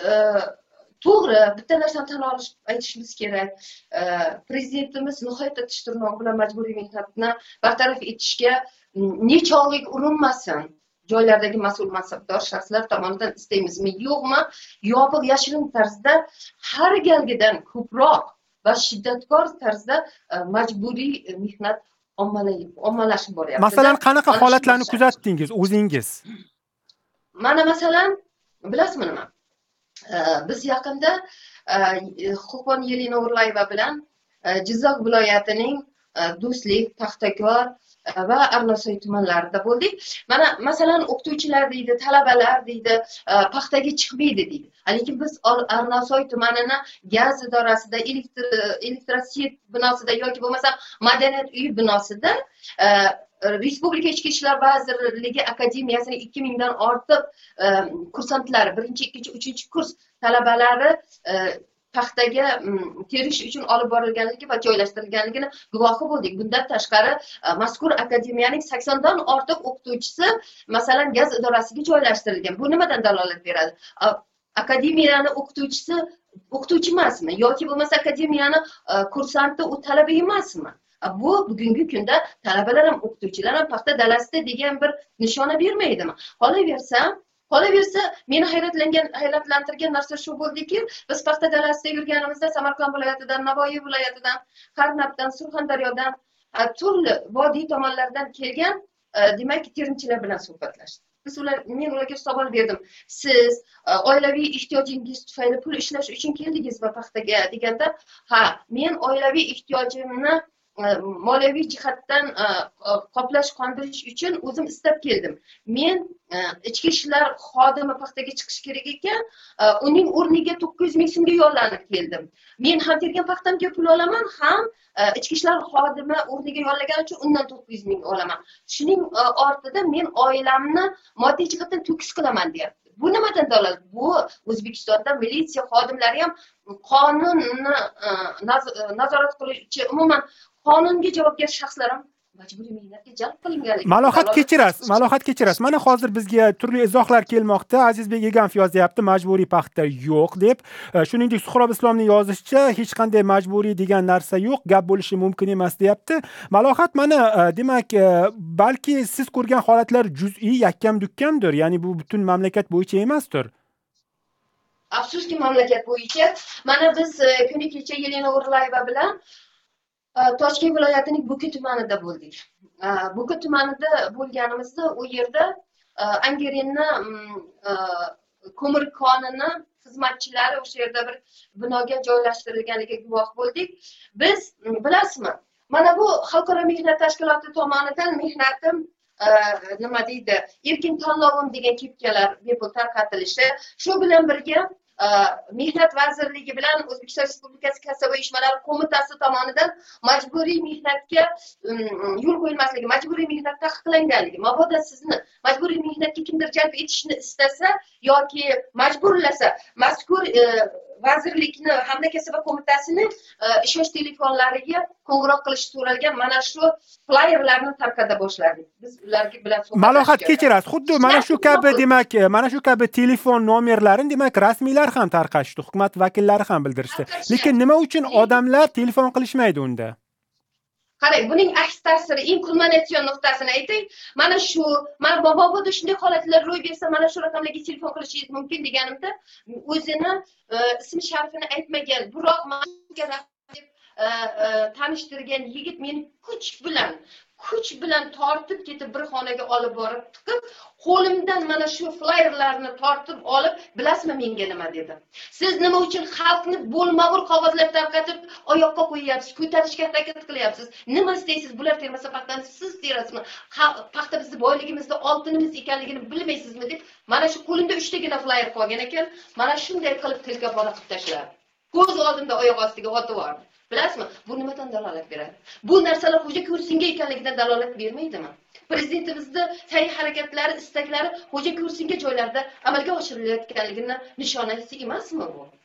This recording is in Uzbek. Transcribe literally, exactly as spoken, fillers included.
to'g'ri, bitta narsani tan olish aytishimiz kerak. Prezidentimiz nihoyatda tish tirnoq bilan majburiy mehnatni bartaraf etishga necha oylik urinmasin. Joylardagi mas'ul mansabdor shaxslar tomonidan istaymizmi, yo'qmi, yopiq yashirin tarzda har galgidan ko'proq va shiddatkor tarzda majburiy mehnat ommalashib boryapti. Masalan, qanaqa holatlarni kuzatdingiz o'zingiz? Mana masalan, bilasizmi nima? Biz yaqinda Xuqon Yelena Urlayeva bilan Jizzax viloyatining Do'stlik, Paxtakor va Arnasoy tumanlarida bo'ldik. Mana masalan o'qituvchilar deydi, talabalar deydi, paxtaga chiqmaydi deydi. Lekin biz Arnasoy tumanini gaz idorasida, elektrosvet binosida yoki bo'lmasa madaniyat uyi binosida Respublika Ichki ishlar vazirligi akademiyasining ikki mingdan ortiq kursantlari, birinchi, ikkinchi, uchinchi kurs talabalari paxtaga terish uchun olib borilganligi va joylashtirilganligini guvohi bo'ldik. Bundan tashqari mazkur akademiyaning saksondan ortiq o'qituvchisi masalan gaz idorasiga joylashtirilgan. Bu nimadan dalolat beradi? Akademiyani o'qituvchisi o'qituvchi emasmi yoki bo'lmasa akademiyani kursanti u talaba emasmi? Bu bugungi kunda talabalar ham o'qituvchilar ham paxta dalasida degan bir nishona bermaydimi? Qolaversa, qolaversa meni hayratlangan hayratlantirgan narsa shu bo'ldiki, biz paxta dalasida yurganimizda Samarqand viloyatidan, Navoiy viloyatidan, Qarnabdan, Surxondaryodan, turli vodiy tomonlardan kelgan demak terimchilar bilan suhbatlashdik. Biz ular men ularga savol berdim. Siz oilaviy ehtiyojingiz tufayli pul ishlash uchun keldingizmi paxtaga deganda, ha, men oilaviy ehtiyojimni moliyaviy jihatdan qoplash qondirish uchun o'zim istab keldim. Men ichki ishlar xodimi paxtaga chiqish kerak ekan, uning o'rniga to'qqiz yuz ming so'mga yollanib keldim. Men ham tergan paxtamga pul olaman, ham ichki ishlar xodimi o'rniga yollagan uchun undan to'qqiz yuz ming olaman. Shuning ortida men oilamni moddiy jihatdan to'kis qilaman deyapti. Bu nimadan dalolat? Bu O'zbekistonda militsiya xodimlari ham qonunni nazorat qiluvchi, umuman qonunga javobgar shaxslar ham majburiy mehnatga jalb qilinganligi. Malohat kechirasiz, malohat kechirasiz. Mana hozir bizga turli izohlar kelmoqda. Azizbek Egamov yozyapti, majburiy paxta yo'q deb. Shuningdek, Suhrob Islomning yozishicha hech qanday majburiy degan narsa yo'q, gap bo'lishi mumkin emas deyapti. Malohat, mana demak, balki siz ko'rgan holatlar juz'iy, yakkam-dukkamdir. Ya'ni bu butun mamlakat bo'yicha emasdir. Afsuski mamlakat bo'yicha. Mana biz kuni kecha Yelena Urlayeva bilan Toshkent viloyatining Buka tumanida bo'ldik. Buka tumanida bo'lganimizda u yerda Angerinni ko'mir konini xizmatchilari o'sha yerda bir binoga joylashtirilganiga guvoh bo'ldik. Biz bilasizmi, mana bu Xalqaro mehnat tashkiloti tomonidan mehnatim nima deydi, erkin tanlovim degan kepkalar bepul tarqatilishi, shu bilan birga Mehnat vazirligi bilan O'zbekiston Respublikasi Kasaba uyushmalari qo'mitasi tomonidan majburiy mehnatga yo'l qo'yilmasligi, majburiy mehnat taqiqlanganligi. Mabodo sizni majburiy mehnatga kimdir jalb etishni istasa yoki majburlasa, mazkur vazirlikni hamda kasaba qo'mitasini ishonch telefonlariga qo'ng'iroq qilish so'ralgan mana shu flayerlarni tarqata boshladik. Biz ularga bilan suhbat. Malohat kechirasiz. Xuddi mana shu kabi demak, mana shu kabi telefon nomerlarini demak rasmiylar ham tarqatishdi, hukumat vakillari ham bildirishdi. Lekin nima uchun odamlar telefon qilishmaydi unda? Qarang, buning aks ta'siri, eng kulminatsion nuqtasini aytay. Mana shu, mana boboda shunday holatlar ro'y bersa, mana shu raqamlarga telefon qilishingiz mumkin deganimda, o'zini ism sharifini aytmagan, biroq menga deb tanishtirgan yigit meni kuch bilan kuch bilan tortib ketib bir xonaga olib borib tiqib, qo'limdan mana shu flayerlarni tortib olib, bilasizmi menga nima dedi? Siz nima uchun xalqni bo'lmag'ur qog'ozlab tarqatib oyoqqa qo'yyapsiz, ko'tarishga harakat qilyapsiz? Nima istaysiz? Bular termasa paxtani siz terasizmi? Paxta bizning boyligimizda oltinimiz ekanligini bilmaysizmi deb mana shu qo'limda uchtagina flyer qolgan ekan, mana shunday qilib tilkapona qilib tashladi. Ko'z oldimda oyoq ostiga otib yubordi. Bilasizmi? Bu nimadan dalolat beradi? Bu narsalar xo'ja kursinga ekanligidan dalolat bermaydimi? Prezidentimizning sa'y harakatlari, istaklari xo'ja kursinga joylarda amalga oshirilayotganligini nishonasi emasmi bu?